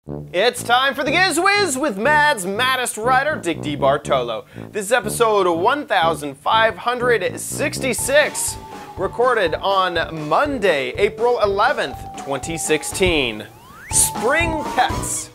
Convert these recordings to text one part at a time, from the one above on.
It's time for the Giz Wiz with Mad's maddest writer, Dick DeBartolo. This is episode 1566, recorded on Monday, April 11th, 2016. Spring Pets.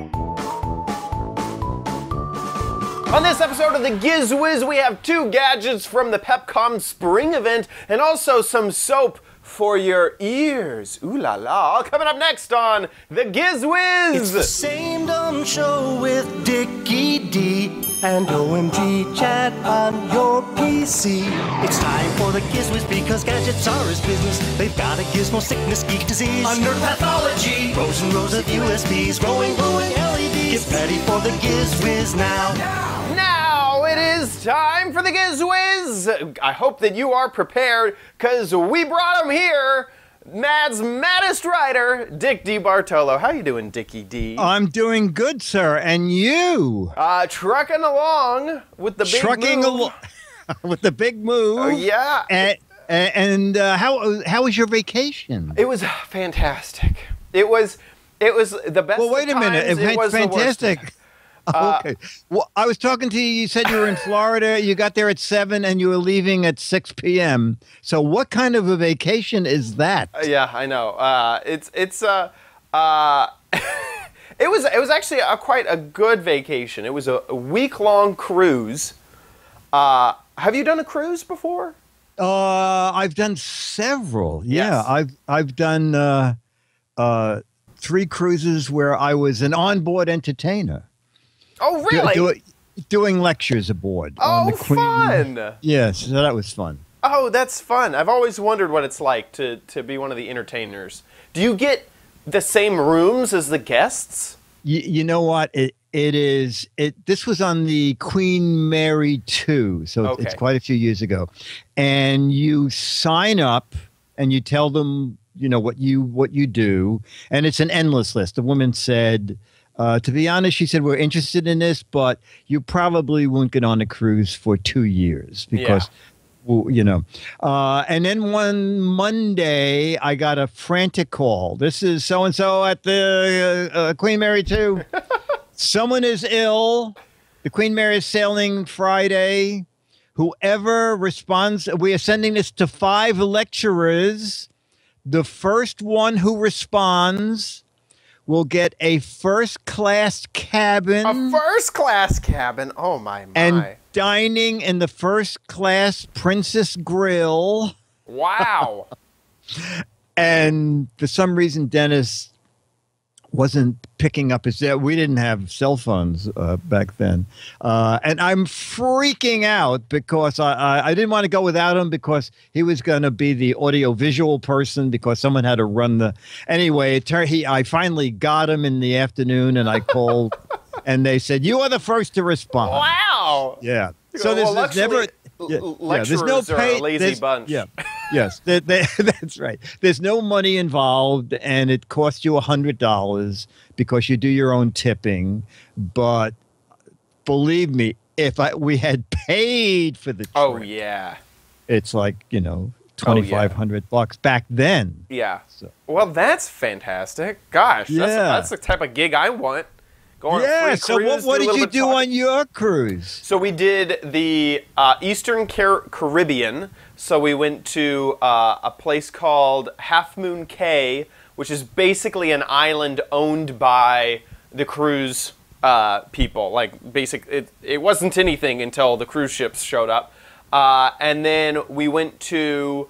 On this episode of the Giz Wiz, we have 2 gadgets from the Pepcom Spring Event and also some soap for your ears. Ooh la la. All coming up next on the Giz Wiz. It's the same dumb show with Dickie D and OMG chat on your PC. It's time for the Giz Wiz because gadgets are his business. They've got a gizmo sickness, geek disease, under pathology, rows and rows of USBs, glowing LEDs. Get ready for the Giz Wiz now. Now it is time for the Giz Wiz. I hope that you are prepared, because we brought him here. Mad's maddest writer, Dick DeBartolo. How you doing, Dickie D? I'm doing good, sir. And you? Trucking along with the big move. With the big move. Oh, yeah. And how was your vacation? It was fantastic. It was the best. Well, wait a minute. It was fantastic. Okay. Well, I was talking to you. You said you were in Florida. You got there at 7 and you were leaving at 6 p.m. So what kind of a vacation is that? Yeah, I know. It was actually quite a good vacation. It was a week-long cruise. Have you done a cruise before? I've done several. Yeah, Yes. I've done 3 cruises where I was an onboard entertainer. Oh, really? Doing lectures aboard. Oh, on the Queen. fun! Yes, so that was fun. Oh, that's fun. I've always wondered what it's like to be one of the entertainers. Do you get the same rooms as the guests? You know what? This was on the Queen Mary 2, so Okay. it's quite a few years ago. And you sign up and you tell them, what you do, and it's an endless list. The woman said, to be honest, she said, we're interested in this, but you probably won't get on a cruise for 2 years because, and then one Monday, I got a frantic call. This is so-and-so at the Queen Mary 2. Someone is ill. The Queen Mary is sailing Friday. Whoever responds, we are sending this to 5 lecturers. The first one who responds will get a first-class cabin. A first-class cabin? Oh, my. And dining in the first-class Princess Grill. Wow. And for some reason, Dennis wasn't picking up his... We didn't have cell phones back then. And I'm freaking out because I didn't want to go without him because he was going to be the audio-visual person because someone had to run the... Anyway, I finally got him in the afternoon and I called and they said, you are the first to respond. Wow. Yeah. So there's never... Lecturers are a lazy bunch. Yeah, yes, that's right. There's no money involved, and it costs you $100 because you do your own tipping. But believe me, if we had paid for the trip, oh yeah, it's like $2,500 back then. Yeah. So. Well, that's fantastic. Gosh, that's the type of gig I want. Yeah, so what did you do on your cruise? So we did the Eastern Caribbean. So we went to a place called Half Moon Cay, which is basically an island owned by the cruise people. Like, it wasn't anything until the cruise ships showed up. And then we went to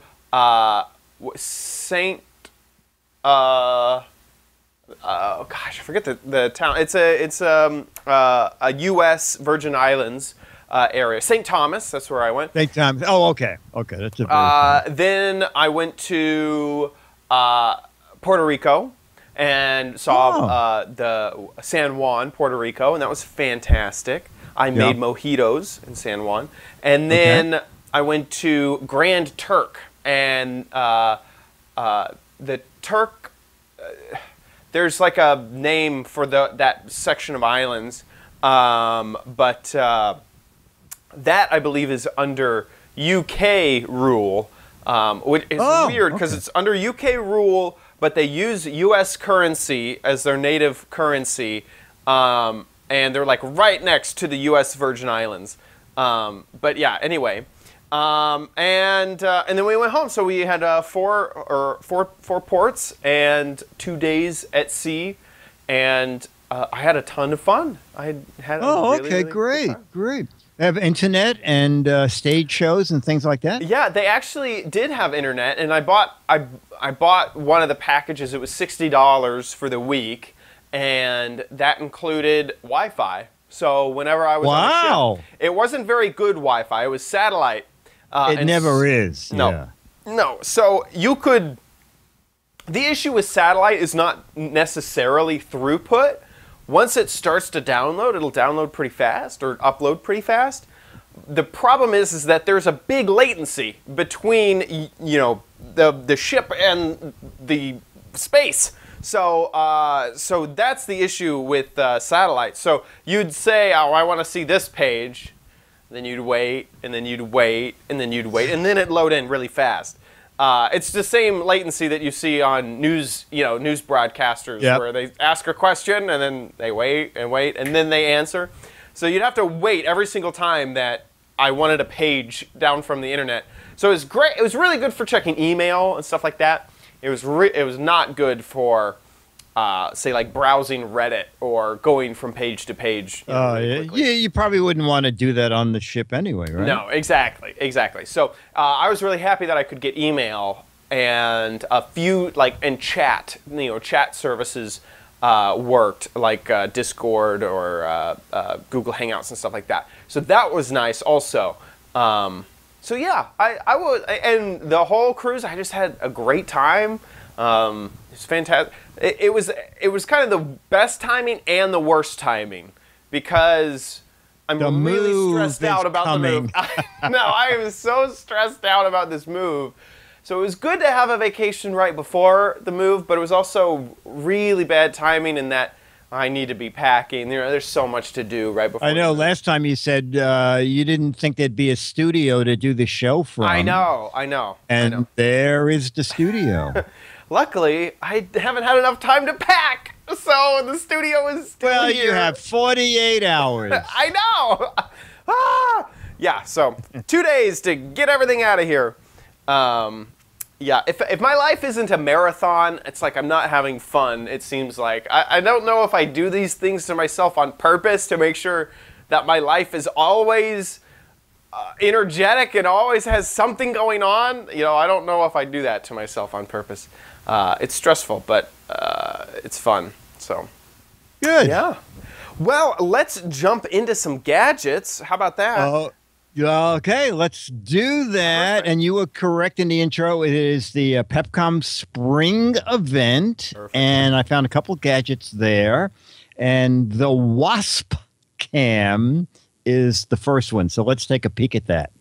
oh gosh, I forget the town. It's a U.S. Virgin Islands area. St. Thomas, that's where I went. St. Thomas. Oh, okay. Okay, that's a then I went to Puerto Rico and saw the San Juan, Puerto Rico, and that was fantastic. I made mojitos in San Juan. And then I went to Grand Turk, and the Turk... there's like a name for that section of islands, but that I believe is under UK rule, which is weird because it's under UK rule, but they use U.S. currency as their native currency, and they're like right next to the U.S. Virgin Islands. But yeah, anyway, and then we went home. So we had four ports and 2 days at sea, and I had a ton of fun. I had a really great. They have internet and stage shows and things like that. Yeah, they actually did have internet, and I bought one of the packages. It was $60 for the week, and that included Wi-Fi. So whenever I was on the ship, it wasn't very good Wi-Fi. It was satellite. It never is. No, yeah. No. So you could. The issue with satellite is not necessarily throughput. Once it starts to download, it'll download pretty fast or upload pretty fast. The problem is that there's a big latency between the ship and the space. So so that's the issue with satellite. So you'd say, oh, I want to see this page. Then you'd wait, and then you'd wait, and then you'd wait, and then it'd load in really fast. It's the same latency that you see on news broadcasters, where they ask a question and then they wait and then they answer. So you'd have to wait every single time that I wanted a page down from the internet. So it was great. It was really good for checking email and stuff like that. It was not good for say like browsing Reddit or going from page to page. You probably wouldn't want to do that on the ship anyway, right? No, exactly. So I was really happy that I could get email and a few and chat. Chat services worked, like Discord or Google Hangouts and stuff like that. So that was nice also. So yeah, I would, and the whole cruise, I just had a great time. It's fantastic. It was kind of the best timing and the worst timing, because I'm really stressed out about the move. No, I was so stressed out about this move. So it was good to have a vacation right before the move, but it was also really bad timing in that I need to be packing. There's so much to do right before. I know. Last time you said you didn't think there'd be a studio to do the show from. I know. And there is the studio. Luckily, I haven't had enough time to pack, so the studio is still here. You have 48 hours. I know. Yeah, so 2 days to get everything out of here. Yeah, if my life isn't a marathon, it's like I'm not having fun, it seems like. I don't know if I do these things to myself on purpose to make sure that my life is always energetic and always has something going on. I don't know if I do that to myself on purpose. It's stressful, but it's fun. So good. Yeah. Well, let's jump into some gadgets. How about that? Okay, let's do that. Perfect. And you were correct in the intro. It is the Pepcom Spring Event. Perfect. And I found a couple gadgets there. And the Wasp Cam is the first one. So let's take a peek at that.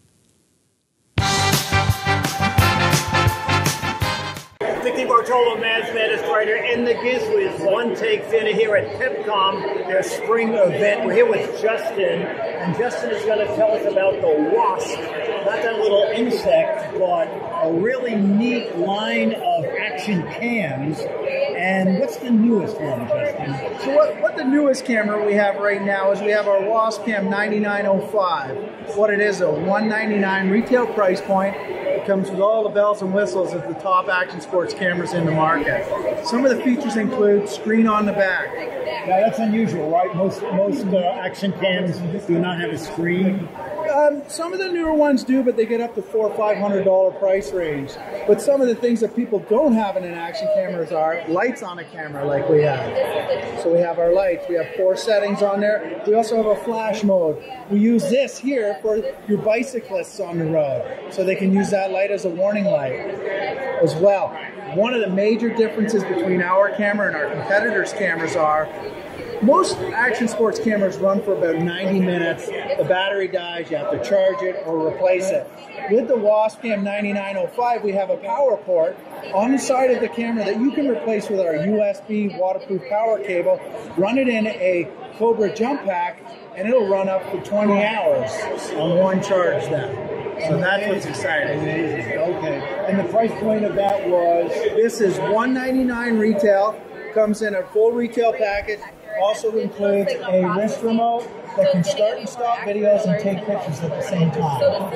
Bartolo Mathematist writer in the Giz Wiz One Take Dinner here at Pepcom, their spring event. We're here with Justin, and Justin is going to tell us about the Wasp, not that little insect, but a really neat line of action cams. And what's the newest one, Justin? So what the newest camera we have right now is we have our Wasp Cam 9905. What it is, a $199 retail price point. It comes with all the bells and whistles of the top action sports cameras in the market. Some of the features include screen on the back. Now that's unusual, right? Most action cams do not have a screen. Some of the newer ones do, but they get up to $400 or $500 price range. But some of the things that people don't have in an action cameras are lights on a camera like we have. So we have our lights. We have 4 settings on there. We also have a flash mode. We use this here for your bicyclists on the road, so they can use that light as a warning light as well. One of the major differences between our camera and our competitors' cameras are most action sports cameras run for about 90 minutes. The battery dies, you have to charge it or replace it. With the Wasp Cam 9905, we have a power port on the side of the camera that you can replace with our USB waterproof power cable, run it in a Cobra jump pack, and it'll run up for 20 hours on one charge then. So that's what's exciting. Okay. And the price point of that was, this is $199 retail, comes in a full retail package, also includes a wrist remote that can start and stop videos and take pictures at the same time.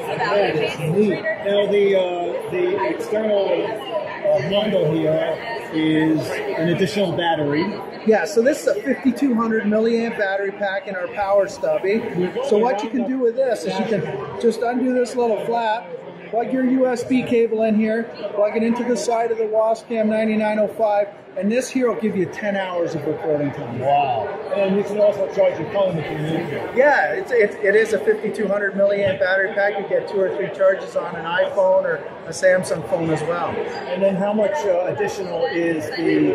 Now the external handle here is an additional battery. Yeah, so this is a 5200 milliamp battery pack in our power stubby. So what you can do with this is you can just undo this little flap, plug your USB cable in here, plug it into the side of the Wascam 9905, and this here will give you 10 hours of recording time. Wow. And you can also charge your phone if you need to. Yeah, it is a 5200 milliamp battery pack. You get 2 or 3 charges on an iPhone or a Samsung phone as well. And then how much additional is the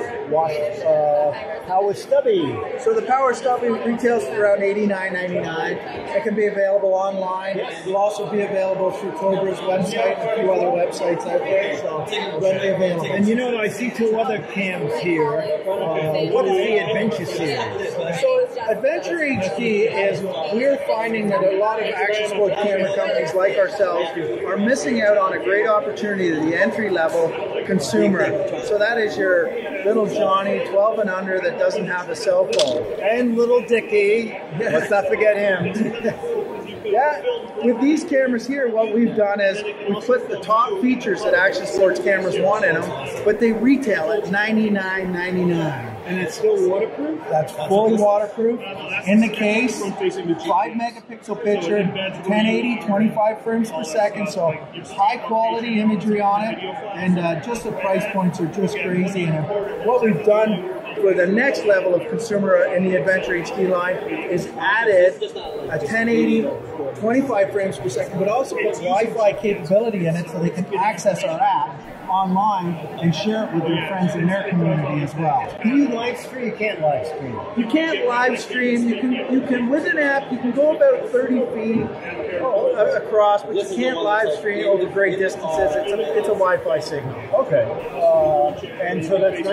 Power Stubby? So the Power Stubby retails for around $89.99. It can be available online. It will also be available through Cobra's website and a few other websites out there. So readily available. And you know, I see 2 other cams here. What is the Adventure series? So Adventure HD is, we're finding that a lot of action sport camera companies like ourselves are missing out on a great opportunity to the entry-level consumer. So that is your little Johnny, 12 and under, that doesn't have a cell phone. And little Dickie, let's not forget him. Yeah, with these cameras here, what we've done is we put the top features that action sports cameras want in them, but they retail at $99.99. And it's still waterproof? That's fully waterproof. In the case, 5 megapixel picture, 1080, 25 frames per second, so high quality imagery on it, and just the price points are just crazy. And what we've done for the next level of consumer in the Adventure HD line is added a 1080, 25 frames per second, but also put Wi-Fi capability in it so they can access our app online and share it with their friends in their community as well. Can you live stream? You can't live stream. You can't live stream. You can with an app. You can go about 30 feet across, but you can't live stream over great distances. It's a Wi-Fi signal. Okay. And so that's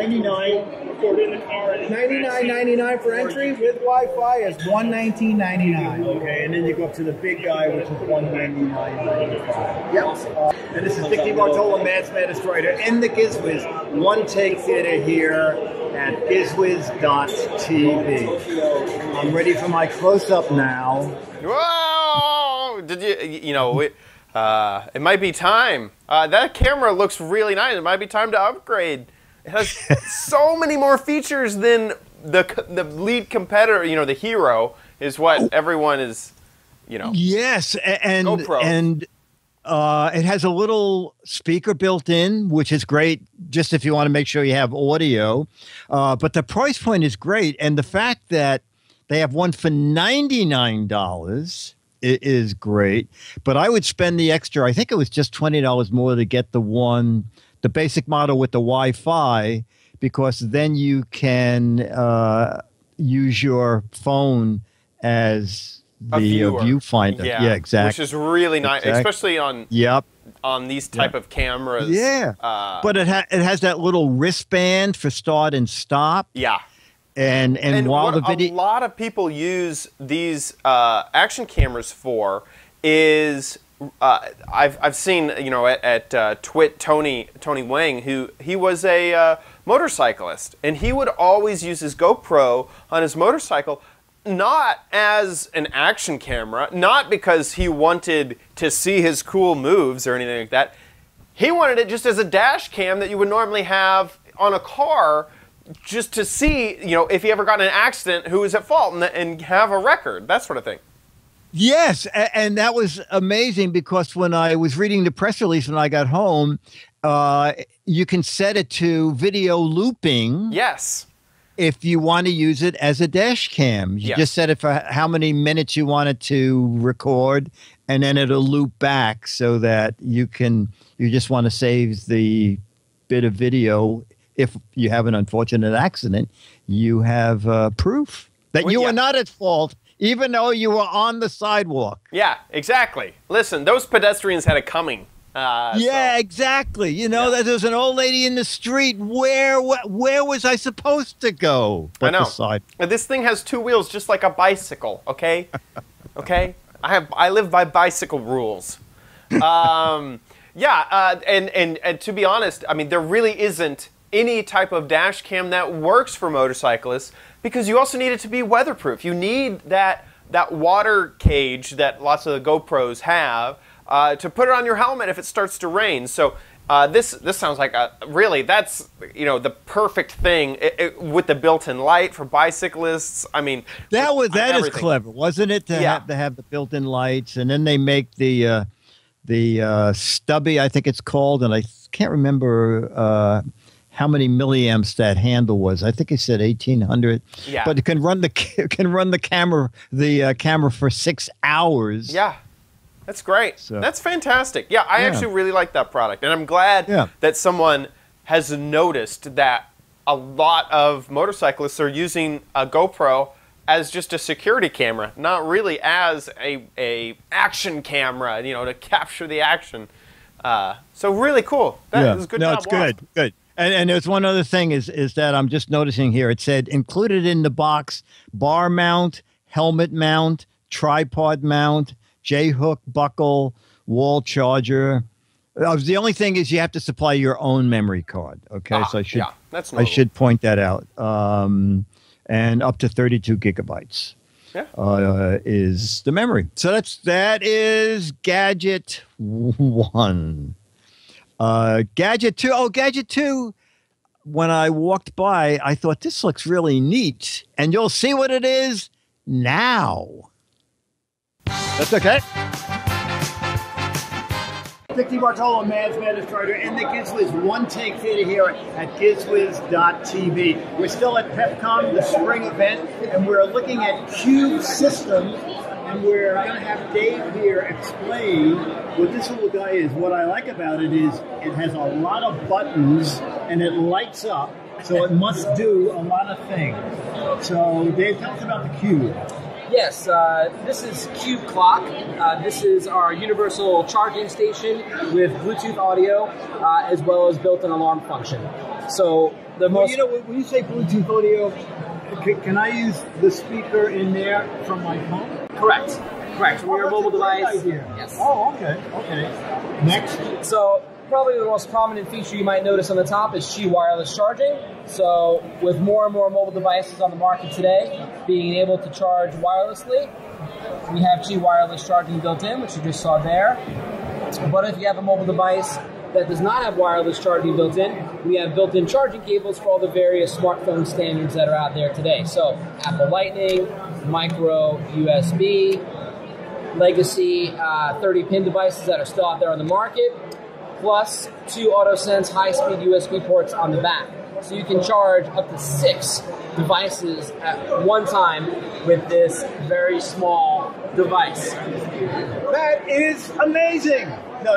$99.99 for entry with Wi-Fi is $119.99. Okay, and then you go up to the big guy, which is $199.95. Yep. And this is Dickie Bartola, Mads Destroyer, in the Giz Wiz One Take Theater here at gizwiz.tv. I'm ready for my close-up now. Whoa! Did you know, it might be time. That camera looks really nice. It might be time to upgrade. It has so many more features than the lead competitor, you know, the hero, is what everyone is, you know. Yes, and GoPro. And it has a little speaker built in, which is great just if you want to make sure you have audio. But the price point is great. And the fact that they have one for $99 is great. But I would spend the extra, I think it was just $20 more to get the basic model with the Wi-Fi, because then you can use your phone as the viewfinder. Yeah, exactly. Which is really nice, especially on these type of cameras. Yeah, but it has that little wristband for start and stop. Yeah. And while the video, a lot of people use these action cameras for is I've seen, you know, at Twit Tony Wang, who he was a motorcyclist, and he would always use his GoPro on his motorcycle, not as an action camera, not because he wanted to see his cool moves or anything like that. He wanted it just as a dash cam that you would normally have on a car, just to see, you know, if he ever got in an accident, who was at fault, and have a record, that sort of thing. Yes, and that was amazing, because when I was reading the press release when I got home, you can set it to video looping. Yes. If you want to use it as a dash cam. You just set it for how many minutes you want it to record, and then it'll loop back so that you just want to save the bit of video. If you have an unfortunate accident, you have proof that you were not at fault, even though you were on the sidewalk. Yeah, exactly. Listen, those pedestrians had it coming. Exactly. You know, that there's an old lady in the street. Where was I supposed to go? I know. Side. This thing has 2 wheels, just like a bicycle. Okay, okay. I live by bicycle rules. And to be honest, I mean, there really isn't any type of dash cam that works for motorcyclists because you also need it to be weatherproof. You need that water cage that lots of the GoPros have to put it on your helmet if it starts to rain. So this sounds like that's the perfect thing with the built-in light for bicyclists. I mean, that is clever, wasn't it? To have the built-in lights, and then they make the stubby, I think it's called, and I can't remember how many milliamps that handle was. I think it said 1800. Yeah. But it can run the camera for 6 hours. Yeah. That's great. So, that's fantastic. Yeah, I actually really like that product, and I'm glad that someone has noticed that a lot of motorcyclists are using a GoPro as just a security camera, not really as a action camera, to capture the action. So really cool. That was good. No, it's good. And there's one other thing is that I'm just noticing here. It said included in the box: bar mount, helmet mount, tripod mount, J-hook buckle, wall charger. The only thing is you have to supply your own memory card. Okay, so I should point that out. And up to 32 gigabytes is the memory. So that is Gadget 1. Gadget 2. Oh, Gadget 2. When I walked by, I thought this looks really neat, and you'll see what it is now. That's okay. Vicky Bartolo, Mads Administrator, and the Giz Wiz one-take theater here at gizwiz.tv. We're still at Pepcom, the spring event, and we're looking at Cube Systems, and we're going to have Dave here explain what this little guy is. What I like about it is it has a lot of buttons, and it lights up, so it must do a lot of things. So, Dave, tell us about the Cube. Yes, this is Cube Clock. This is our universal charging station with Bluetooth audio, as well as built-in alarm function. So the most... when you say Bluetooth audio, can I use the speaker in there from my phone? Correct. From your mobile device. Idea. Yes. Oh, okay. Next. So probably the most prominent feature you might notice on the top is Qi wireless charging. So with more and more mobile devices on the market today being able to charge wirelessly, we have Qi wireless charging built in, which you just saw there. But if you have a mobile device that does not have wireless charging built in, we have built-in charging cables for all the various smartphone standards that are out there today. So Apple Lightning, micro USB, legacy 30-pin devices that are still out there on the market, plus 2 AutoSense high-speed USB ports on the back. So you can charge up to 6 devices at one time with this very small device. That is amazing! No.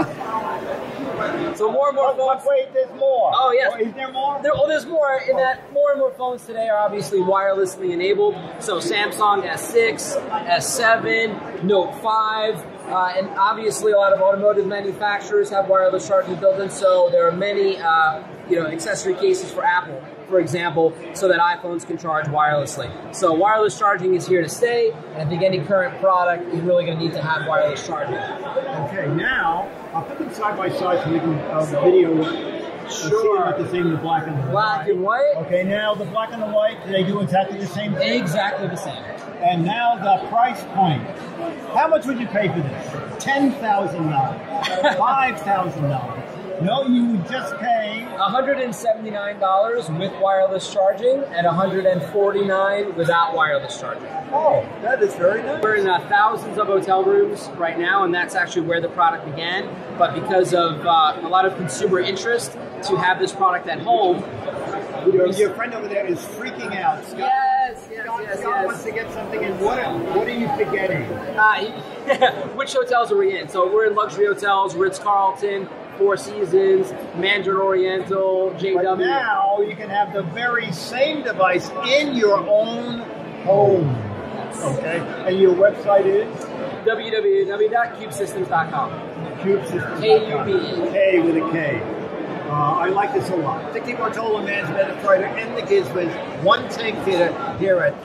So more and more phones. Wait, there's more. Oh, yes. Is there more? There's more in that more and more phones today are obviously wirelessly enabled. So Samsung S6, S7, Note 5, and obviously a lot of automotive manufacturers have wireless charging built in. So there are many accessory cases for Apple, for example, so that iPhones can charge wirelessly. So wireless charging is here to stay, and I think any current product is really going to need to have wireless charging. Okay, now I'll put them side by side so we can video. Sure. Let's see the same, the black and the white. Black and white. Okay, now the black and the white, do they do exactly the same thing? Exactly the same. And now the price point. How much would you pay for this? $10,000, $5,000. No, you would just pay $179 with wireless charging and $149 without wireless charging. Oh, that is very nice. We're in thousands of hotel rooms right now, and that's actually where the product began. But because of a lot of consumer interest to have this product at home, your friend over there is freaking out. Scott, yes. Scott wants to get something in. What are you forgetting? Which hotels are we in? So we're in luxury hotels, Ritz-Carlton, Four Seasons, Mandarin Oriental, JW. But now you can have the very same device in your own home. Okay, and your website is? www.cubesystems.com. Cubesystems.com. K-U-B. K with a K. I like this a lot. Vicky Bartolo, Mads Administrator, and the Giz Wiz one-take theater here at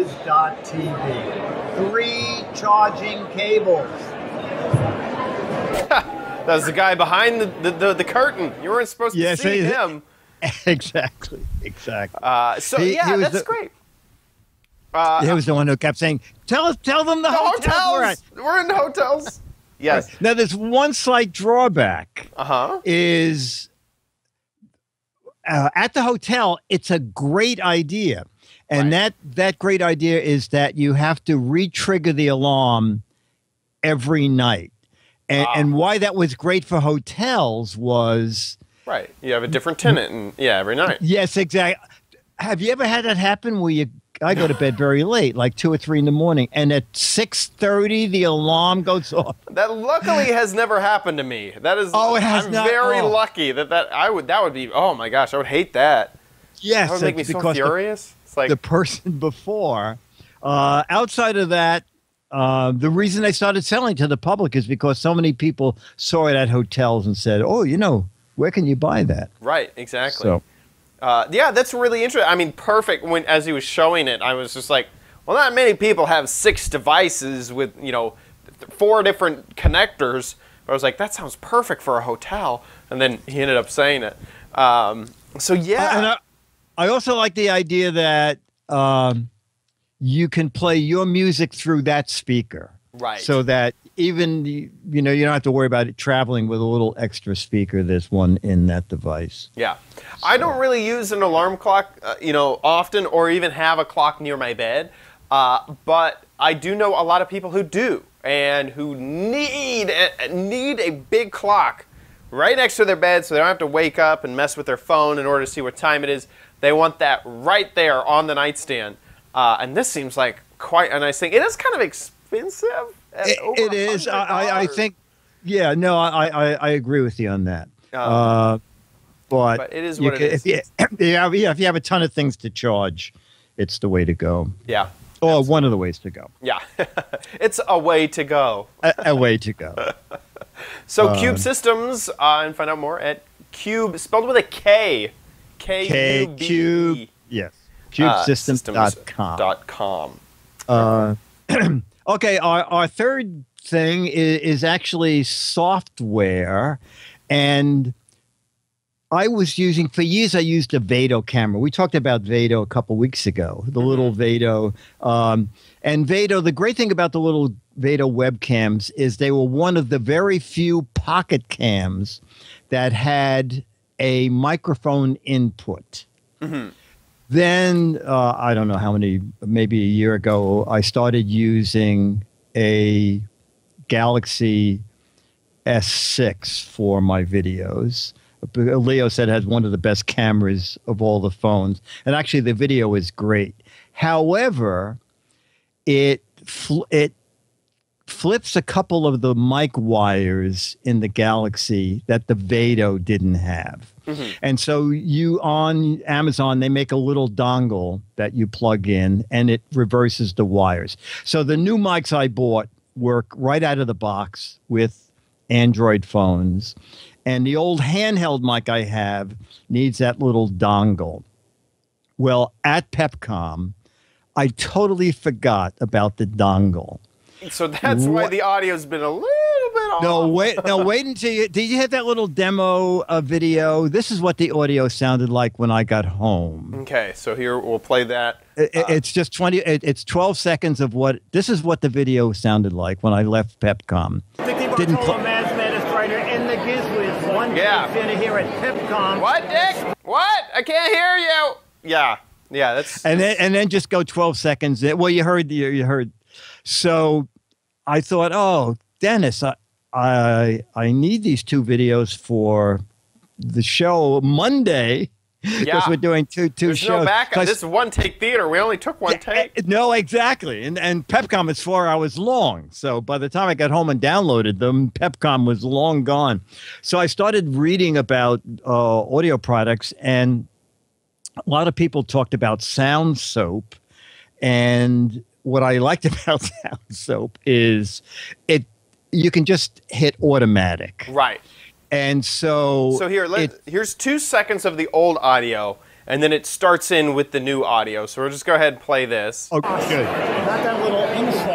gizwiz.tv. 3 charging cables. That was the guy behind the curtain. You weren't supposed to see him. Exactly. That's great. He was the one who kept saying, "Tell them the hotels. We're in hotels." Yes. Right. Now, there's one slight drawback. Is at the hotel, it's a great idea, and that great idea is that you have to re-trigger the alarm every night. And why that was great for hotels was... Right. You have a different tenant every night. Yes, exactly. Have you ever had that happen where I go to bed very late, like 2 or 3 in the morning, and at 6:30 the alarm goes off? That luckily has never happened to me. That is... Oh, it has I'm not. very lucky that would be... Oh, my gosh. I would hate that. Yes. That would make me so furious. It's like... The person before, outside of that, the reason they started selling to the public is because so many people saw it at hotels and said, "Oh, where can you buy that?" Right, exactly. So, that's really interesting. I mean, perfect. As he was showing it, I was just like, well, not many people have 6 devices with 4 different connectors. But I was like, that sounds perfect for a hotel. And then he ended up saying it. So yeah. And I also like the idea that you can play your music through that speaker. Right. So that even, you don't have to worry about it traveling with a little extra speaker. There's one in that device. Yeah. So. I don't really use an alarm clock, often, or even have a clock near my bed. But I do know a lot of people who do, and who need a big clock right next to their bed so they don't have to wake up and mess with their phone in order to see what time it is. They want that right there on the nightstand. And this seems like quite a nice thing. It is kind of expensive. It is. I think. Yeah. No. I agree with you on that. But it is what it is. If you have a ton of things to charge, it's the way to go. Yeah. Or one of the ways to go. Yeah. It's a way to go. A way to go. So Cube Systems, and find out more at Cube, spelled with a K. Cube. Yes. CubeSystems.com. Okay, our third thing is actually software, and I was using, for years I used a Vado camera. We talked about Vado a couple weeks ago, the little Vado. And Vado, the great thing about the little Vado webcams is they were one of the very few pocket cams that had a microphone input. Mm-hmm. Then, I don't know how many, maybe a year ago, I started using a Galaxy S6 for my videos. Leo said it has one of the best cameras of all the phones. And actually, the video is great. However, it flips a couple of the mic wires in the Galaxy that the Vado didn't have. Mm-hmm. And so on Amazon, they make a little dongle that you plug in, and it reverses the wires. So the new mics I bought work right out of the box with Android phones. And the old handheld mic I have needs that little dongle. Well, at Pepcom, I totally forgot about the dongle. So that's why the audio's been a little bit off. No, wait until you... Did you hit that little demo video? This is what the audio sounded like when I got home. Okay, so here we'll play that. It's just 20... It's 12 seconds of what... This is what the video sounded like when I left Pepcom. Didn't Administrator in the Giz Wiz. One dinner here at Pepcom. What, Dick? What? I can't hear you. Yeah, that's... And then just go 12 seconds. Well, you heard... So I thought, oh, Dennis, I need these 2 videos for the show Monday because we're doing two There's shows. No backup. This is one-take theater. We only took one take. No, exactly. And Pepcom is 4 hours long. So by the time I got home and downloaded them, Pepcom was long gone. So I started reading about audio products, and a lot of people talked about Sound Soap. And what I liked about Sound Soap is you can just hit automatic. Right. And so here's 2 seconds of the old audio, and then it starts in with the new audio. So we'll just go ahead and play this. Okay, good. Not that little insect.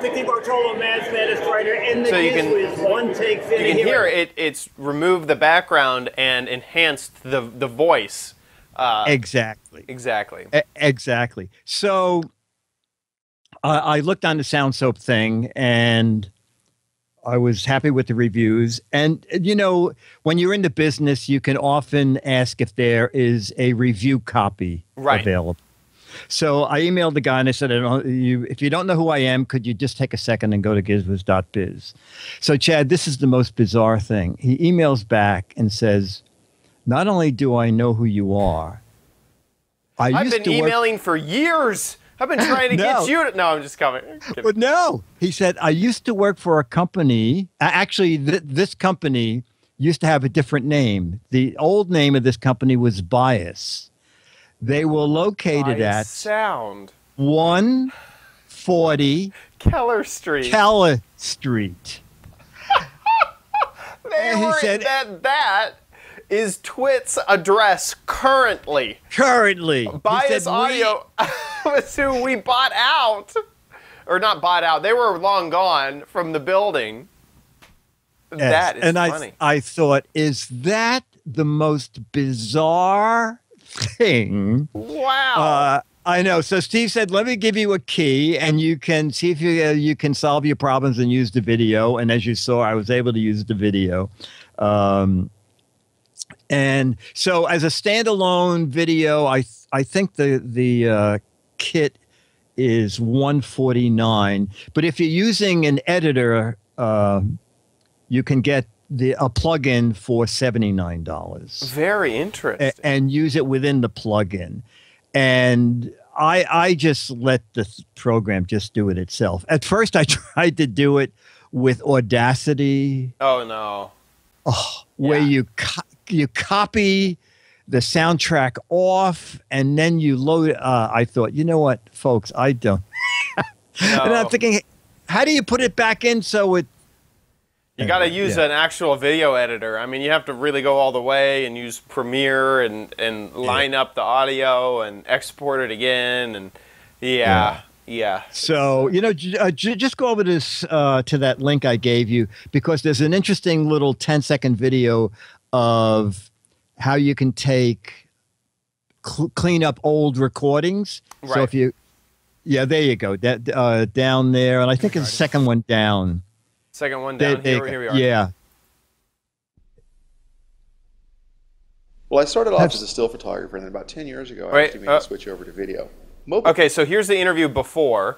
Mickey Bartolo, Mavs Madness writer, and the So you Giz can- Wiz one take You Finna can hear here. it's removed the background and enhanced the voice. Exactly. Exactly. Exactly. So I looked on the Sound Soap thing and I was happy with the reviews. And, you know, when you're in the business, you can often ask if there is a review copy available. So I emailed the guy and I said, if you don't know who I am, could you just take a second and go to gizwiz.biz? So, Chad, this is the most bizarre thing. He emails back and says, not only do I know who you are, I've been emailing for years. I've been trying to get you to... No, I'm just coming. But no, he said, I used to work for a company. Actually, this company used to have a different name. The old name of this company was Bias. They were located at Sound 140 Keller Street. Keller Street. He said that is Twit's address currently. Bias Audio was who we bought out. Or not bought out. They were long gone from the building. Yes. That is and funny. I thought, is that the most bizarre thing? Wow. I know. So Steve said, let me give you a key and you can see if you can solve your problems and use the video. And as you saw, I was able to use the video. And so as a standalone video, I think the kit is $149. But if you're using an editor, you can get a plugin for $79. Very interesting. And use it within the plugin. And I just let the program just do it itself. At first, I tried to do it with Audacity. Oh, no. Where you copy the soundtrack off and then you load it. I thought, you know what, folks, I don't. No. And I'm thinking, how do you put it back in so it... You got to use an actual video editor. I mean, you have to really go all the way and use Premiere and line up the audio and export it again. And yeah. So, you know, just go over this to that link I gave you, because there's an interesting little 10-second video of how you can clean up old recordings. Right. So if you, there you go, that down there, and I think it's the second one down. Second one down. Here we are. Yeah. Well, I started off as a still photographer, and then about 10 years ago, I actually made a switch over to video. Okay, so here's the interview before.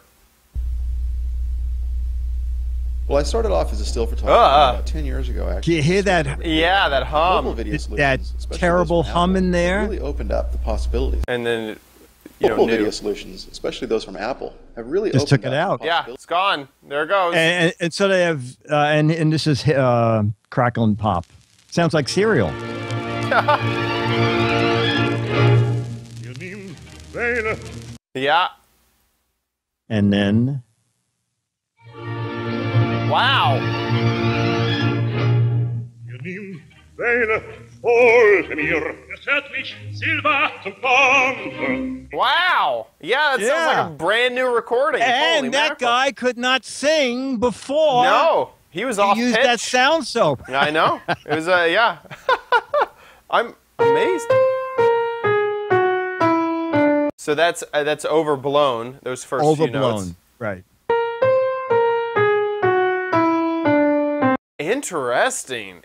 Well, I started off as a still photographer about 10 years ago. Actually, Can you hear that? Yeah, that hum. Mobile video solutions, That especially terrible those from hum Apple, in there? really opened up the possibilities. And then, Mobile video solutions, especially those from Apple, have really Just opened took it up out. the Yeah, possibilities. it's gone. There it goes. And so they have, and this is Crackle and Pop. Sounds like cereal. Yeah. And then... Wow. Wow. Yeah, that sounds like a brand new recording. Holy And that mackerel. guy could not sing before. No, he was off He used pitch. that sound soap. I know. It was yeah. I'm amazed. So that's overblown. Those first few notes. Overblown. Right. Interesting.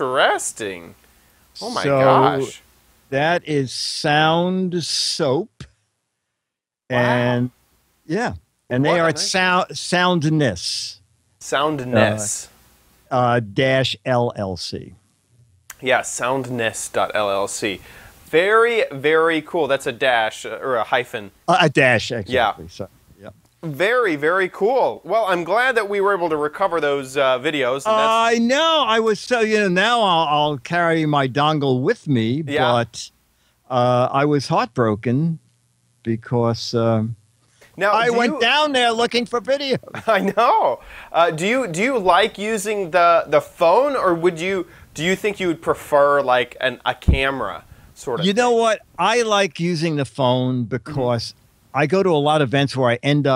Oh my So, gosh. That is Sound Soap. And yeah. And they What are a at nice- Soundness Soundness. dash LLC. Yeah, soundness.llc. Very, very cool. That's a dash or a hyphen. A dash, exactly. Yeah. So, yeah. Very, very cool. Well, I'm glad that we were able to recover those videos. And that's, I know. I was so, now I'll carry my dongle with me, Yeah. but I was heartbroken because now, I went down there looking for video. I know. Do you like using the phone, or do you think you would prefer like a camera sort of? You know what? I like using the phone because I go to a lot of events where I end up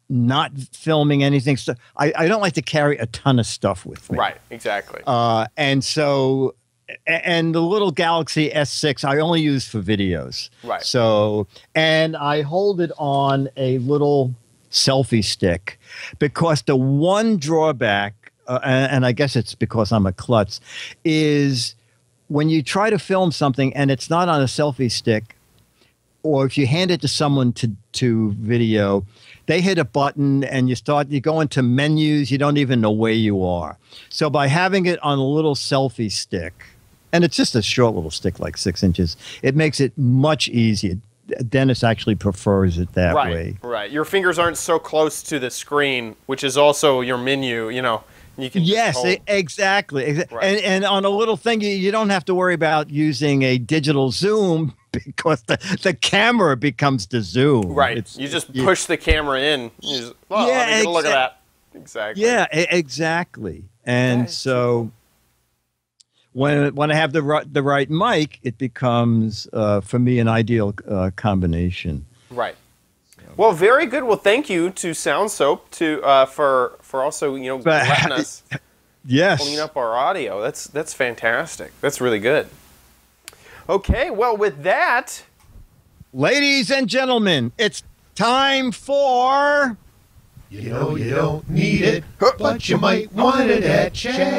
not filming anything. So I don't like to carry a ton of stuff with me. Right, exactly. And so, and the little Galaxy S6, I only use for videos. Right. So, and I hold it on a little selfie stick because the one drawback, and I guess it's because I'm a klutz, is when you try to film something and it's not on a selfie stick, or if you hand it to someone to video, they hit a button and you go into menus, you don't even know where you are. So by having it on a little selfie stick, and it's just a short little stick, like 6 inches, it makes it much easier. Dennis actually prefers it that way. Right. Your fingers aren't so close to the screen, which is also your menu, you know. You can exactly. Right. And on a little thing, you don't have to worry about using a digital zoom because the camera becomes the zoom. Right. You just push the camera in. You just, let me get a look at that. Exactly. Yeah, exactly. And so when I have the right mic, it becomes, for me, an ideal combination. Right. Well, very good. Well, thank you to Sound Soap for also letting us clean up our audio. That's fantastic. That's really good. Okay, well, with that, ladies and gentlemen, it's time for. You know you don't need it, but you might want it at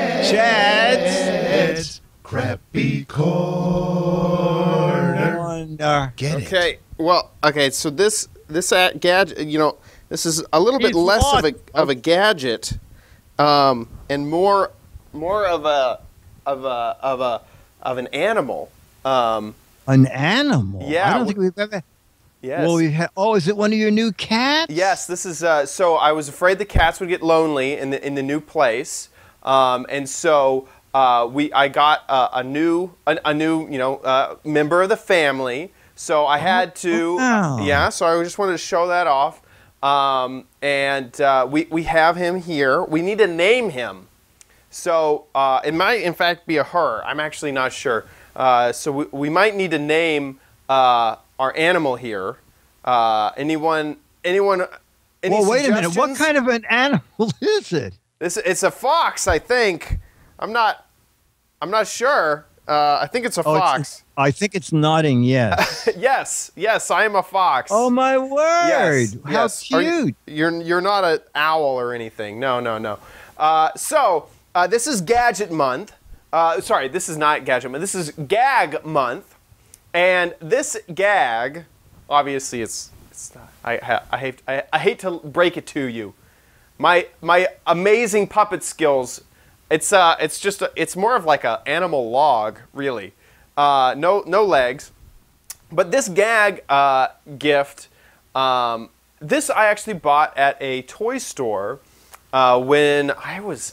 Chad's Crappy Corner. Get it? Okay. Well, so this gadget, this is a little bit less of a gadget, and more of an animal. An animal? Yeah. I don't think we've ever. Yes. Well, is it one of your new cats? Yes. This is. So I was afraid the cats would get lonely in the new place, and so I got a new member of the family. So I had to. Yeah. So I just wanted to show that off, and we have him here. We need to name him. So it might in fact be a her. I'm actually not sure. So we might need to name our animal here. Anyone? Any well, wait a minute. What kind of an animal is it? It's a fox, I think. I'm not sure. I think it's a fox. I think it's nodding yes. yes, I am a fox. Oh my word! Yes. How cute! You're not an owl or anything. No. So this is Gadget Month. Sorry, this is not Gadget Month. This is Gag Month, and this gag, obviously, it's not. I hate to break it to you, my amazing puppet skills. It's more of like an animal log, really. No legs, but this gag gift. This I actually bought at a toy store when I was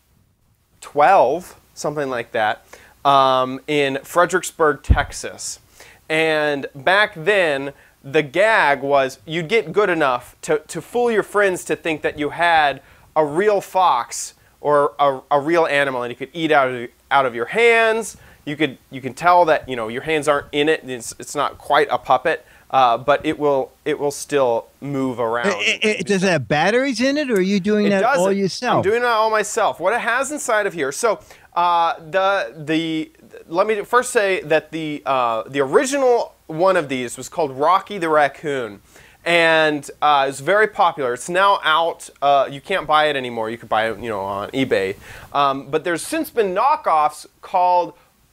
12. Something like that, in Fredericksburg, Texas. And back then, the gag was you'd get good enough to fool your friends to think that you had a real fox or a real animal, and you could eat out of your hands. You can tell that your hands aren't in it. It's not quite a puppet, but it will still move around. Does it have batteries in it, or are you doing that all yourself? I'm doing that all myself. What it has inside of here, so. Let me first say that the original one of these was called Rocky the Raccoon, and it's very popular. It's now out. You can't buy it anymore. You could buy it, on eBay. But there's since been knockoffs called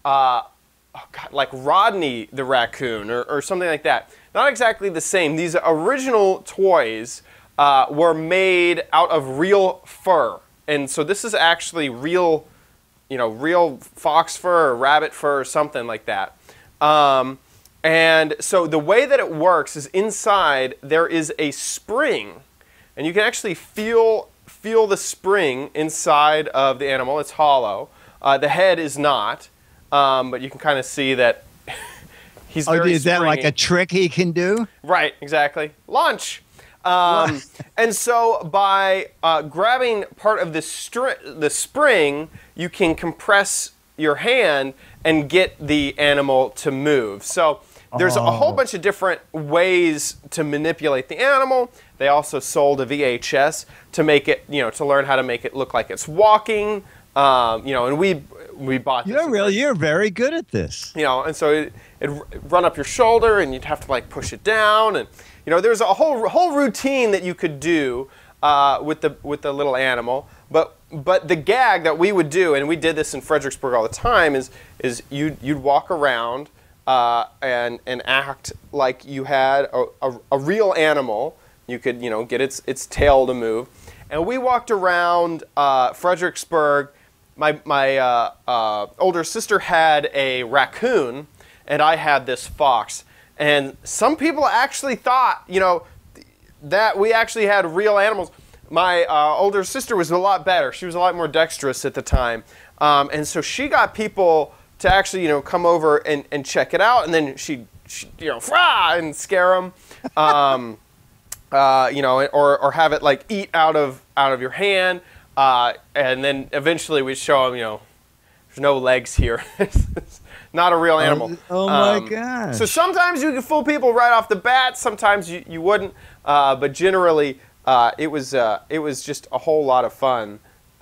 like Rodney the Raccoon or something like that. Not exactly the same. These original toys were made out of real fur, and so this is actually real. Real fox fur or rabbit fur or something like that. And so the way that it works is inside there is a spring, and you can actually feel the spring inside of the animal. It's hollow. The head is not, but you can kind of see that he's very is that springy. Like a trick he can do? Right, exactly. Launch. And so by grabbing part of the spring, you can compress your hand and get the animal to move. So there's a whole bunch of different ways to manipulate the animal. they also sold a VHS to make it, to learn how to make it look like it's walking. And we bought this. You're very good at this. And so it'd run up your shoulder, and you'd have to like push it down, and there's a whole routine that you could do with the little animal. But the gag that we would do, and we did this in Fredericksburg all the time, is you'd walk around and act like you had a real animal. You could get its tail to move, and we walked around Fredericksburg. My older sister had a raccoon, and I had this fox. And some people actually thought, that we actually had real animals. My older sister was a lot better. She was a lot more dexterous at the time. And so she got people to actually, come over and check it out. And then she'd frah, and scare them. Or have it like eat out of your hand. And then eventually we'd show them, there's no legs here. It's not a real animal. Oh my gosh. So sometimes you could fool people right off the bat. Sometimes you wouldn't. But generally, it was just a whole lot of fun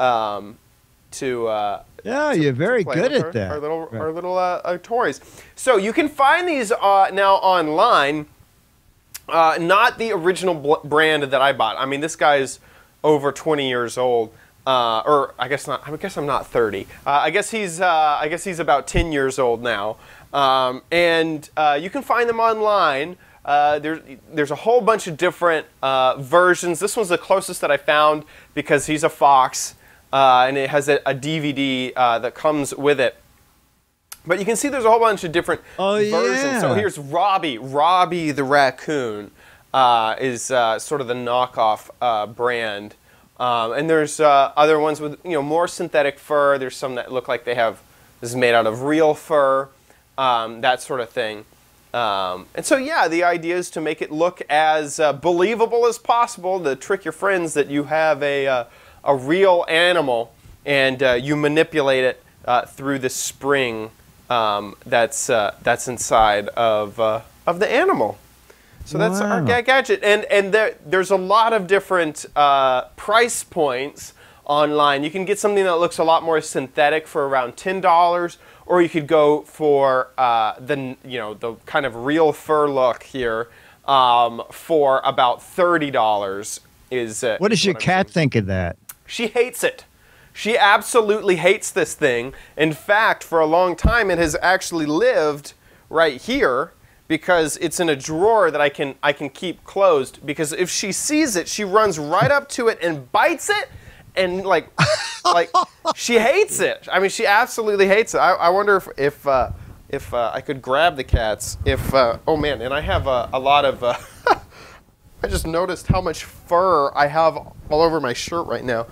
you're very good at that. Our little toys. So you can find these now online. Not the original brand that I bought. I mean, this guy's over 20 years old. Or I guess not. I guess I'm not 30. I guess he's about 10 years old now. And you can find them online. There's a whole bunch of different versions. This one's the closest that I found because he's a fox, and it has a DVD that comes with it. But you can see there's a whole bunch of different versions. Yeah. So here's Robbie. Robbie the raccoon is sort of the knockoff brand. And there's other ones with more synthetic fur. There's some that look like this is made out of real fur, that sort of thing. And so yeah, the idea is to make it look as believable as possible, to trick your friends that you have a real animal, and you manipulate it through the spring that's inside of the animal. So that's our gadget, and there's a lot of different price points online. You can get something that looks a lot more synthetic for around $10, or you could go for the kind of real fur look here for about $30. What does your cat think of that? She hates it. She absolutely hates this thing. In fact, for a long time, it has actually lived right here, because it's in a drawer that I can keep closed. Because if she sees it, she runs right up to it and bites it, and like she hates it. I mean, she absolutely hates it. I wonder if I could grab the cats. Oh man, and I have a lot of. I just noticed how much fur I have all over my shirt right now.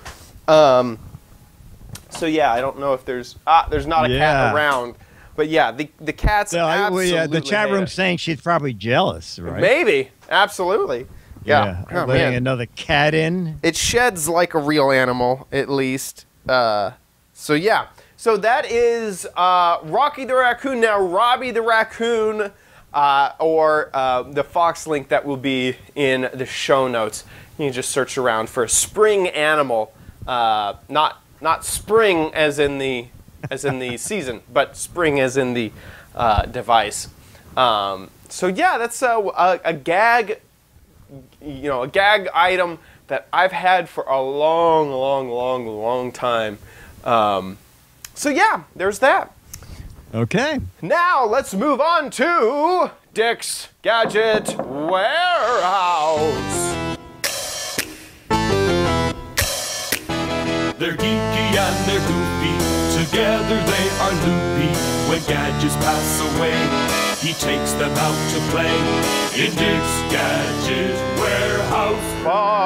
So yeah, I don't know if there's not a cat around. But yeah, the cats absolutely the chat room's saying she's probably jealous, right? Maybe. Absolutely. Yeah. Oh, letting another cat in. It sheds like a real animal, at least. So yeah. So that is Rocky the Raccoon. Now, Robbie the Raccoon, or the Fox link that will be in the show notes. You can just search around for spring animal. Not spring as in the season, but spring as in the device. So yeah, that's a gag, a gag item that I've had for a long time. So yeah, there's that. Okay. Now let's move on to Dick's Gadget Warehouse. They're geeky and they're goofy, together they are loopy. When gadgets pass away, he takes them out to play in Dick's Gadget Warehouse.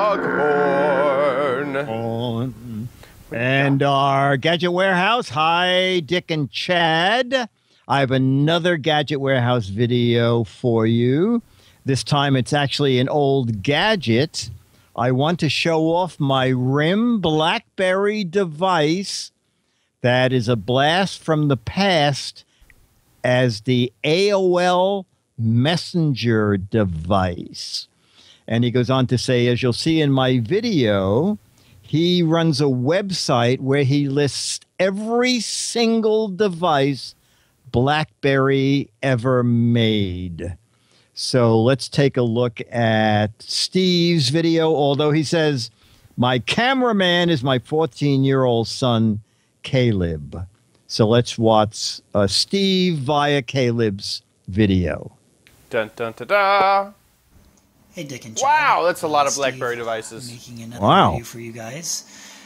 Foghorn. And our Gadget Warehouse, hi Dick and Chad. I have another Gadget Warehouse video for you. This time it's actually an old gadget. I want to show off my RIM BlackBerry device that is a blast from the past as the AOL Messenger device. And he goes on to say, as you'll see in my video, he runs a website where he lists every single device BlackBerry ever made. So let's take a look at Steve's video, although he says, my cameraman is my 14-year-old son, Caleb. So let's watch Steve via Caleb's video. Dun, dun, dun, dun. Hey, Dick and Chad. Wow, that's a lot of Steve, BlackBerry devices. Making another video for you guys.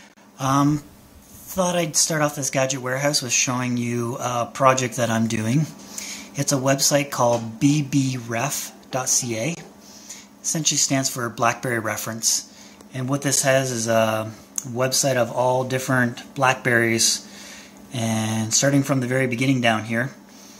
Thought I'd start off this Gadget Warehouse with showing you a project that I'm doing. It's a website called bbref.ca. Essentially stands for BlackBerry Reference. And what this has is a website of all different BlackBerries, and starting from the very beginning down here.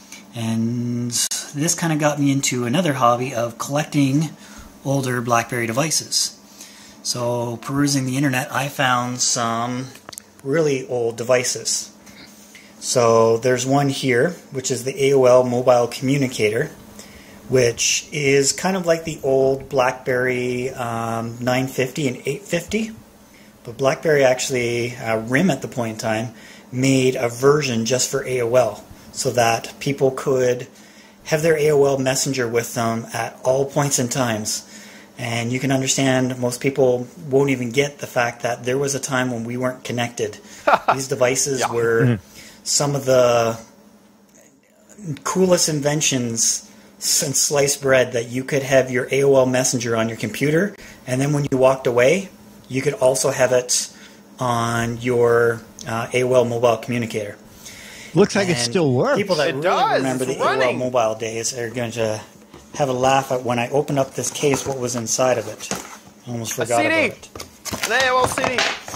And this kind of got me into another hobby of collecting older BlackBerry devices. So perusing the internet, I found some really old devices. So there's one here, which is the AOL mobile communicator, which is kind of like the old BlackBerry 950 and 850. But BlackBerry actually, RIM at the point in time, made a version just for AOL so that people could have their AOL messenger with them at all points and times. And you can understand most people won't even get the fact that there was a time when we weren't connected. These devices were some of the coolest inventions since sliced bread, that you could have your AOL messenger on your computer, and then when you walked away, you could also have it on your AOL mobile communicator. Looks like it still works. People that really remember the AOL mobile days are going to have a laugh at when I open up this case what was inside of it. I almost forgot about it. An AOL CD.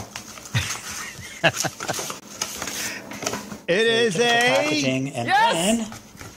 It is packaging, and then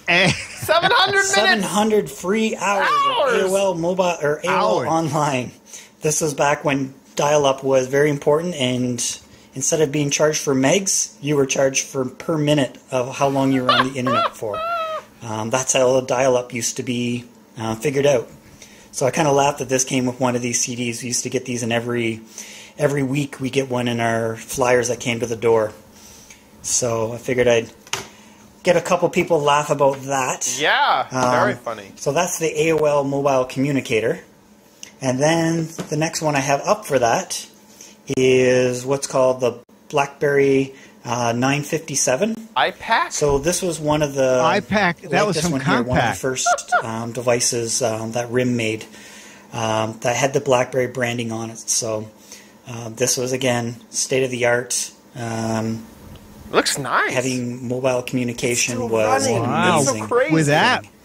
700 minutes. 700 free hours of AOL mobile or AOL online. This was back when dial-up was very important, and instead of being charged for megs, you were charged for per minute of how long you were on the internet for. That's how dial-up used to be figured out. So I kind of laughed that this came with one of these CDs. We used to get these in every week. We get one in our flyers that came to the door. So I figured I'd get a couple people laugh about that. Yeah, very funny. So that's the AOL mobile communicator. And then the next one I have up for that is what's called the BlackBerry 957. iPac? So this was one of the... iPac, that was from Compaq. One of the first devices that RIM made that had the BlackBerry branding on it. So this was, again, state-of-the-art. Looks nice. Having mobile communication was amazing. So crazy. With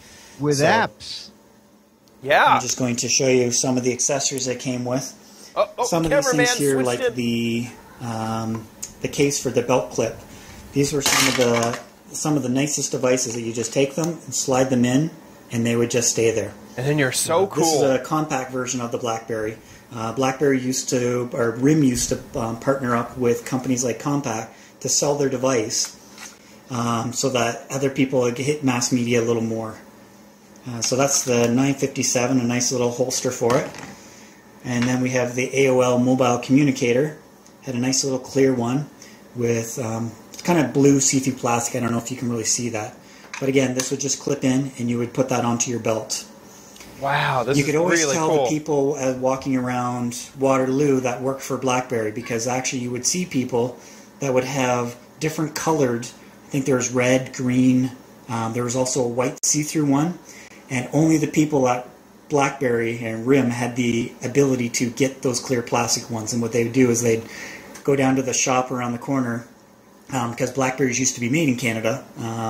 apps. Yeah. I'm just going to show you some of the accessories that came with. Some of these things here, like the case for the belt clip. These were some of the nicest devices that you just take them and slide them in, and they would just stay there. And then you're so cool. This is a compact version of the BlackBerry. BlackBerry used to, or RIM used to partner up with companies like Compaq to sell their device so that other people would hit mass media a little more. So that's the 957, a nice little holster for it. And then we have the AOL mobile communicator. Had a nice little clear one with kind of blue see-through plastic. I don't know if you can really see that. But again, this would just clip in and you would put that onto your belt. Wow, this is really cool. You could always tell the people walking around Waterloo that worked for BlackBerry, because actually you would see people that would have different colored, I think there was red, green, there was also a white see-through one, and only the people at BlackBerry and RIM had the ability to get those clear plastic ones. And what they would do is they'd go down to the shop around the corner, because BlackBerries used to be made in Canada,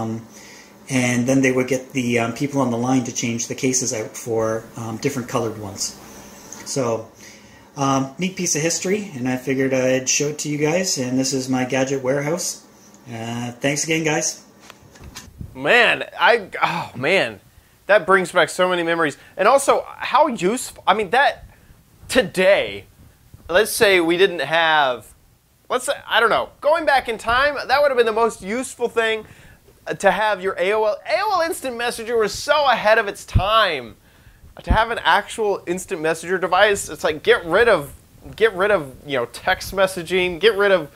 and then they would get the people on the line to change the cases out for different colored ones. So, neat piece of history, and I figured I'd show it to you guys, and this is my Gadget Warehouse. Thanks again, guys. Man, that brings back so many memories. And also, how useful, I mean, that, today, let's say we didn't have, let's say, I don't know, going back in time, that would have been the most useful thing to have your AOL. AOL Instant Messenger was so ahead of its time. to have an actual instant messenger device. It's like get rid of text messaging, get rid of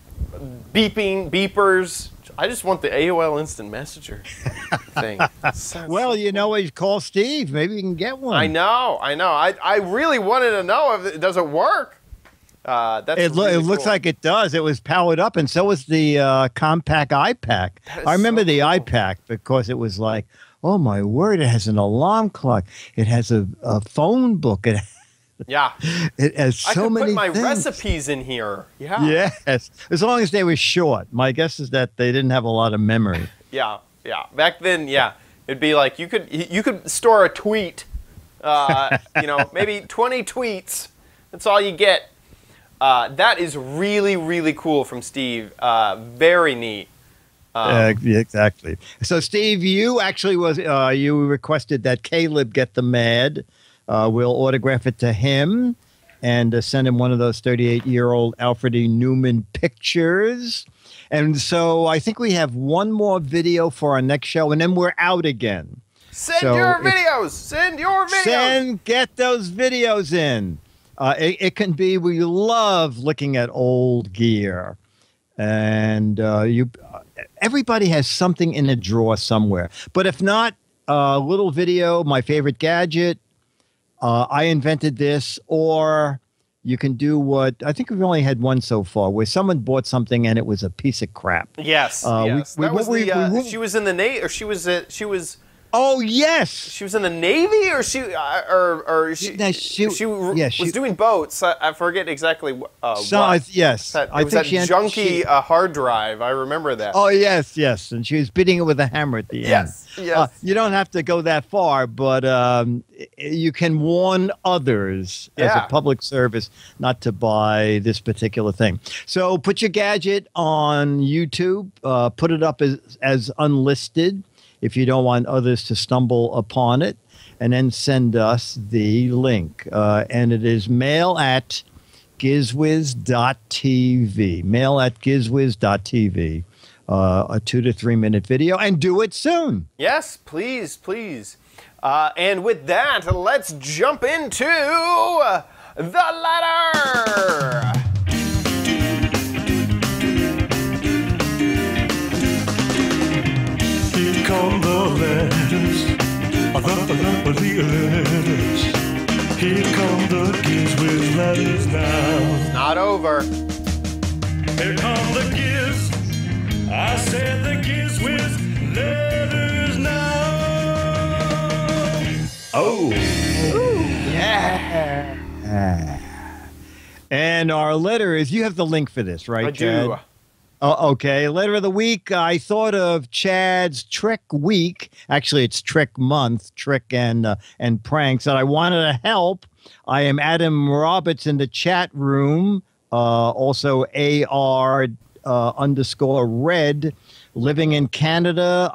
beepers. I just want the AOL Instant Messenger thing. Well, you know what? Call Steve. Maybe you can get one. I know. I really wanted to know if it doesn't work. It looks like it does. It was powered up, and so was the compact iPack. I remember the iPack because it was like, oh my word! It has an alarm clock. It has a phone book. Yeah. It has so many things. I could put my recipes in here. Yeah. Yes. As long as they were short. My guess is that they didn't have a lot of memory. Yeah. Back then, yeah. It'd be like you could store a tweet. Maybe 20 tweets. That's all you get. That is really, really cool from Steve. Very neat. Exactly. So, Steve, you actually you requested that Caleb get the Mad. We'll autograph it to him and send him one of those 38-year-old Alfred E. Newman pictures. And so I think we have one more video for our next show, and then we're out again. Send your videos. Get those videos in. It can be, we love looking at old gear. And everybody has something in a drawer somewhere. But if not, a little video, my favorite gadget, I invented this, or you can do what I think we've only had one so far, where someone bought something and it was a piece of crap. Yes. She was in the Navy, or she was. Oh yes, she was in the Navy, or she was doing boats. I forget exactly. Yes, it was that junky hard drive. I remember that. Oh yes, and she was beating it with a hammer at the end. Yes. You don't have to go that far, but you can warn others as a public service not to buy this particular thing. So put your gadget on YouTube. Put it up as unlisted, if you don't want others to stumble upon it, and then send us the link. And it is mail@gizwiz.tv. Mail@gizwiz.tv. A 2 to 3 minute video, and do it soon. Yes, please. And with that, let's jump into the letter. Come the letters, the letters. Here come the Giz Wiz letters now. It's not over. Here come the Giz. I said the Giz Wiz letters now. Oh. Ooh, yeah. And our letter is, you have the link for this, right, Chad? I do. Okay, letter of the week. I thought of Chad's Trick Week. Actually, it's Trick Month, trick and pranks. And I wanted to help. I am Adam Roberts in the chat room. Also, AR_red, living in Canada,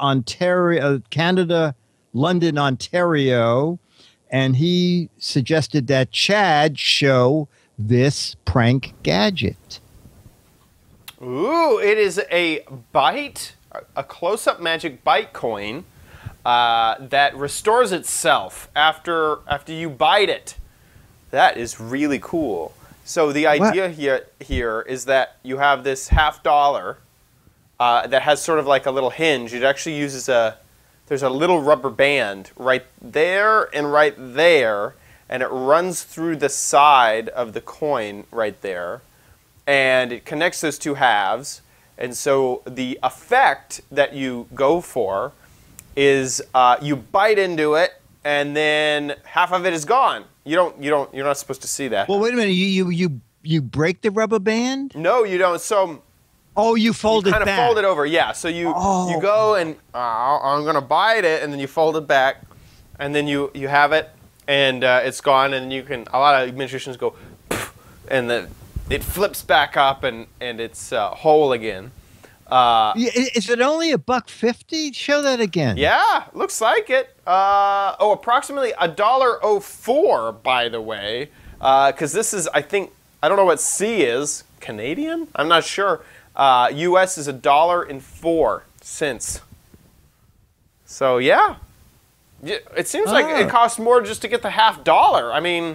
London, Ontario. And he suggested that Chad show this prank gadget. Ooh, it is a close-up magic bite coin that restores itself after you bite it. That is really cool. So the idea here is that you have this $50 that has sort of like a little hinge. It actually uses there's a little rubber band right there, and it runs through the side of the coin right there. And it connects those two halves, and so the effect that you go for is you bite into it, and then half of it is gone. You're not supposed to see that. Well, wait a minute. You break the rubber band? No, you don't. So you fold it back. Kind of fold it over, yeah. So you go and I'm gonna bite it, and then you fold it back, and then you have it, and it's gone, and you can. A lot of magicians go, and then it flips back up, and it's whole again. Is it only $1.50? Show that again. Yeah, looks like it. Approximately $1.04, by the way, because this is, I don't know what C is. Canadian? I'm not sure. U.S. is $1.04. So yeah, It seems like it costs more just to get the $50. I mean,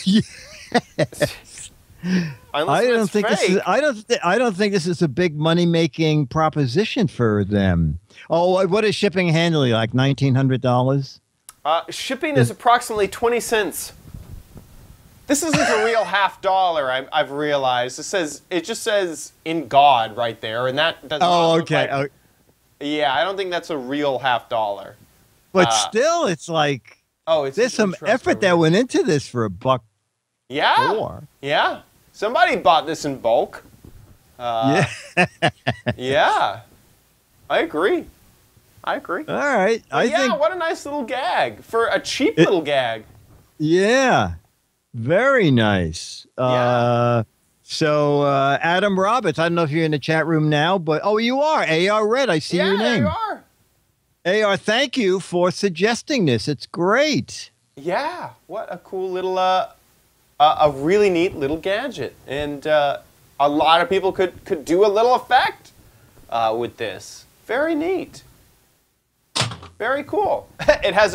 I don't think this is a big money making proposition for them. Oh, what is shipping and handling, like $1,900? Shipping is approximately 20 cents. This isn't a real $50. I've realized. It just says "in God" right there, and that does not look like, yeah, I don't think that's a real $50. But still, it's like there's some effort that went into this for $1. Yeah, yeah. Somebody bought this in bulk. Yeah, yeah. I agree. All right. I think what a nice little gag for a cheap little gag. Yeah. Very nice. Yeah. So Adam Roberts, I don't know if you're in the chat room now, but you are. AR Red, I see your name. Yeah, you are. AR, thank you for suggesting this. It's great. Yeah. What a cool little, a really neat little gadget. And a lot of people could do a little effect with this. Very neat. Very cool. It has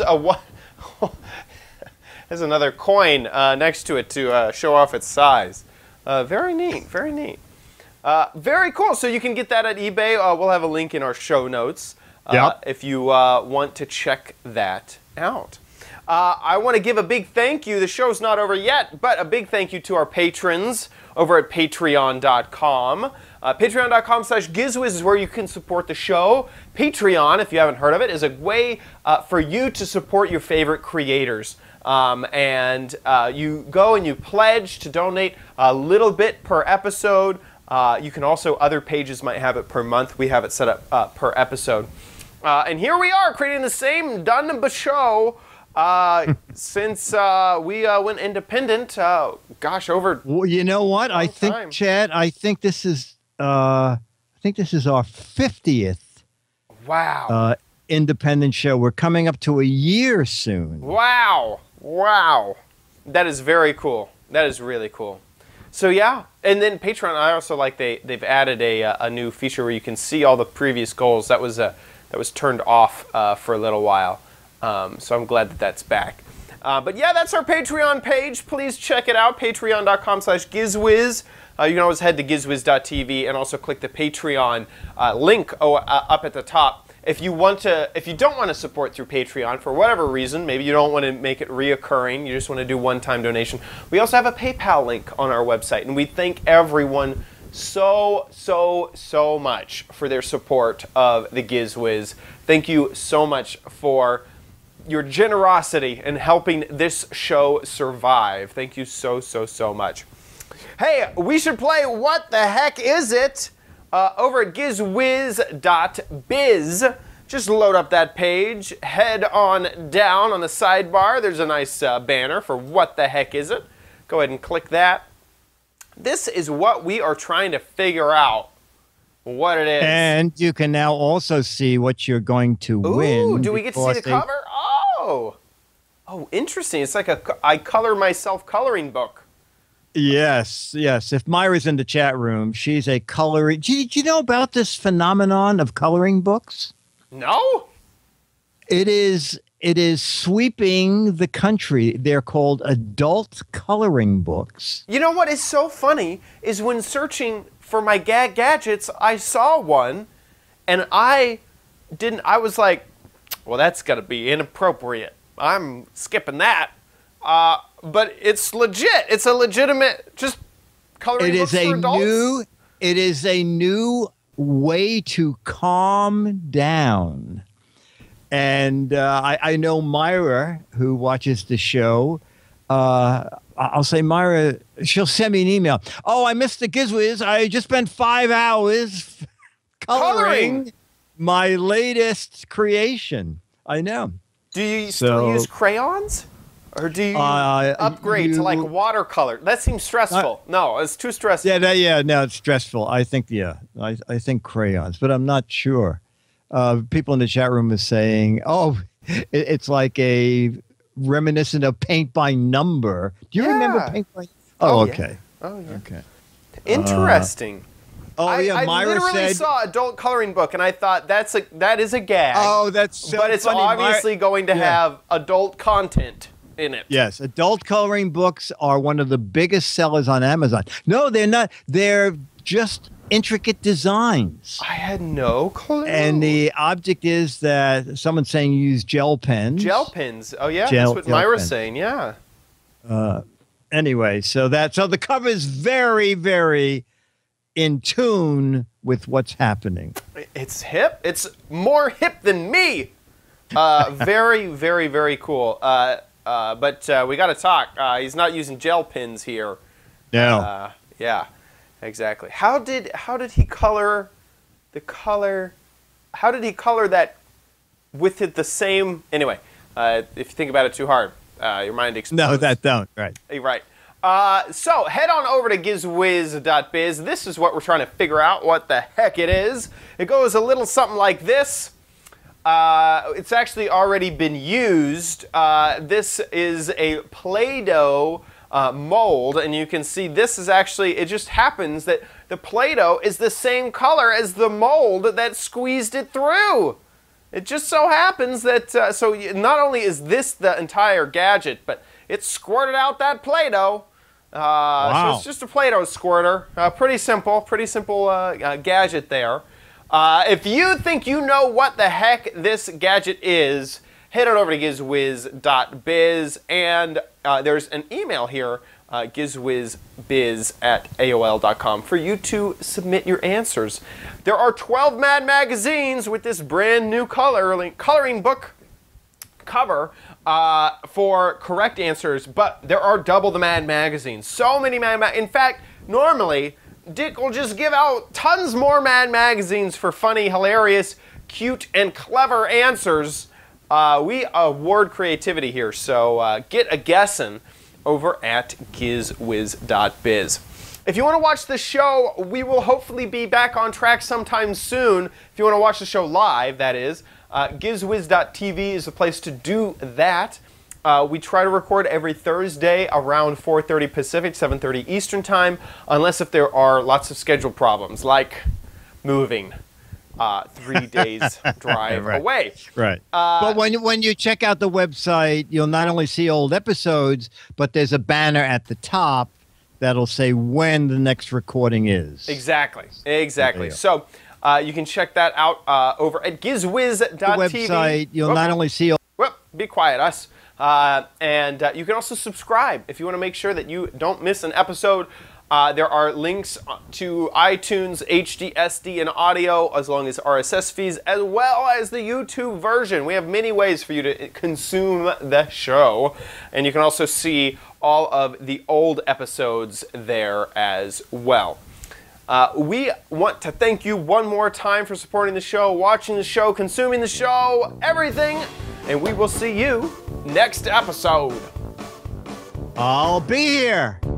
has another coin next to it to show off its size. Very neat. Very neat. Very cool. So you can get that at eBay. We'll have a link in our show notes if you want to check that out. I want to give a big thank you. The show's not over yet, but a big thank you to our patrons over at patreon.com. Patreon.com/Giz Wiz is where you can support the show. Patreon, if you haven't heard of it, is a way for you to support your favorite creators. And you go and you pledge to donate a little bit per episode. You can also, other pages might have it per month. We have it set up per episode. And here we are creating the same Dun show since we went independent. Gosh, over. Well, you know what? I think, Chad, I think this is our 50th. Wow. Independent show. We're coming up to a year soon. Wow. Wow. That is very cool. That is really cool. So yeah, and then Patreon, I also like they've added a new feature where you can see all the previous goals. That was turned off for a little while. So I'm glad that that's back. But yeah, that's our Patreon page. Please check it out, patreon.com/GizWiz. You can always head to gizwiz.tv and also click the Patreon link up at the top. If you don't want to support through Patreon for whatever reason, maybe you don't want to make it reoccurring, you just want to do one-time donation, we also have a PayPal link on our website, and we thank everyone so much for their support of the Giz Wiz. Thank you so much for your generosity in helping this show survive. Thank you so much. Hey, we should play What the Heck Is It? Over at gizwiz.biz. Just load up that page, head on down on the sidebar. There's a nice banner for What the Heck Is It? Go ahead and click that. This is what we are trying to figure out what it is. And you can now also see what you're going to win. Do we get to see the cover? Oh, interesting. It's like a I Color Myself coloring book. Yes. If Myra's in the chat room, she's a coloring. Do you know about this phenomenon of coloring books? No. It is sweeping the country. They're called adult coloring books. You know what is so funny is when searching for my gag gadgets, I saw one, and I was like, well, that's got to be inappropriate. I'm skipping that. But it's legit. It's a legitimate just coloring book for adults. It is a new way to calm down. And I know Myra, who watches the show. I'll say, Myra, she'll send me an email. Oh, I missed the Giz Wiz. I just spent 5 hours coloring my latest creation. I know. Do you still use crayons? Or do you upgrade to like watercolor? That seems stressful. No, it's too stressful. No, it's stressful. I think, I think crayons, but I'm not sure. People in the chat room are saying, it's like a reminiscent of paint by number. Do you remember paint by? Oh, okay. Yeah. Oh, yeah. Okay. Interesting. Oh yeah, I Myra literally said, saw adult coloring book, and I thought that is a gag. Oh, that's so but it's funny. obviously going to have adult content in it. Yes, adult coloring books are one of the biggest sellers on Amazon. No, they're not. They're just intricate designs. I had no clue. And the object is that someone's saying you use gel pens. Gel pens. Oh yeah, that's what Myra's saying. Yeah. Anyway, so the cover is very, very in tune with what's happening. It's hip. It's more hip than me. Very, very, very cool. But we got to talk. He's not using gel pens here. No. Yeah, exactly. How did he color the color? How did he color that with it the same? Anyway, if you think about it too hard, your mind explodes. No, that don't. Right. Right. So head on over to gizwiz.biz. This is what we're trying to figure out what the heck it is. It goes a little something like this. It's actually already been used. This is a Play-Doh mold, and you can see this is actually, it just happens that the Play-Doh is the same color as the mold that squeezed it through. It just so happens that, so not only is this the entire gadget, but it squirted out that Play-Doh. Wow. So it's just a Play-Doh squirter. Pretty simple gadget there. If you think you know what the heck this gadget is, head on over to gizwiz.biz, and there's an email here, gizwizbiz@aol.com, for you to submit your answers. There are 12 Mad magazines with this brand new coloring book cover for correct answers, but there are double the Mad magazines. So many Mad in fact, normally, Dick will just give out tons more Mad magazines for funny, hilarious, cute, and clever answers. We award creativity here, so get a guessin' over at gizwiz.biz. If you want to watch the show, we will hopefully be back on track sometime soon. If you want to watch the show live, that is. Gizwiz.tv is the place to do that. We try to record every Thursday around 4:30 Pacific, 7:30 Eastern Time, unless if there are lots of schedule problems, like moving 3 days drive away. Right. But when you check out the website, you'll not only see old episodes, but there's a banner at the top that'll say when the next recording is. Exactly. So you can check that out over at gizwiz.tv. The website, you'll not only see... Well, be quiet, us. And you can also subscribe if you want to make sure that you don't miss an episode. There are links to iTunes, HD, SD, and audio, as long as RSS feeds, as well as the YouTube version. We have many ways for you to consume the show. And you can also see all of the old episodes there as well. We want to thank you one more time for supporting the show, watching the show, consuming the show, everything. And we will see you next episode. I'll be here.